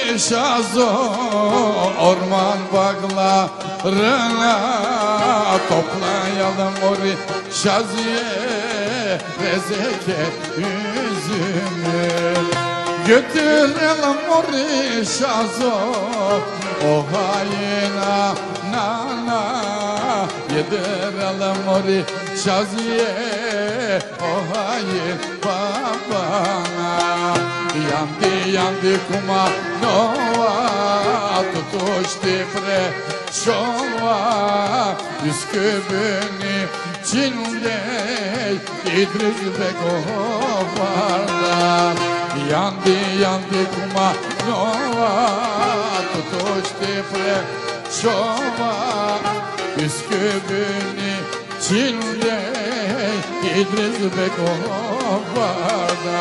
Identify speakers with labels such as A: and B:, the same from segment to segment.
A: şazo orman bağlarına toplayalım ori şaziye rezeke üzümü götürelim ori şazo o hayına nana yedirelim ori şaziye o hayin babana yandı yandı kuma nova tutuştu preşova Üsküp'ün içinde İdris Bekovar'da yandı yandı kuma nova tutuştu preşova Üsküp'ün içinde İdris Bekovar'da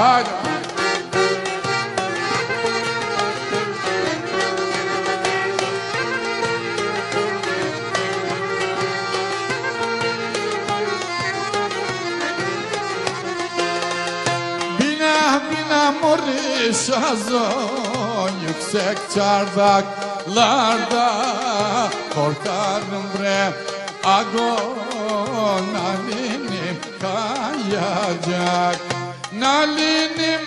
A: Mori şazo yüksek çardaklarda korkarım bre ago nalinim kayacak nalinim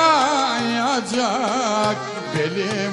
A: kayacak belim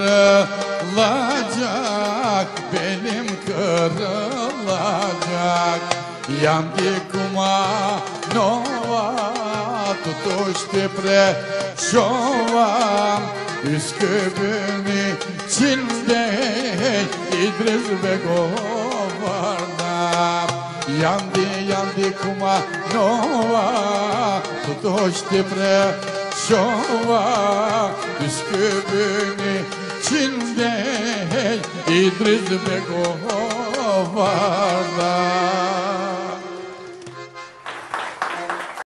A: kırılacak belim kırılacak yandı kuma nova tutuştu preşova Üsküp'ün içinde İdris Bekovar'da yandı yandı kuma nova tutuştu preşova Üsküp'ün içinde İdris Bekovar'da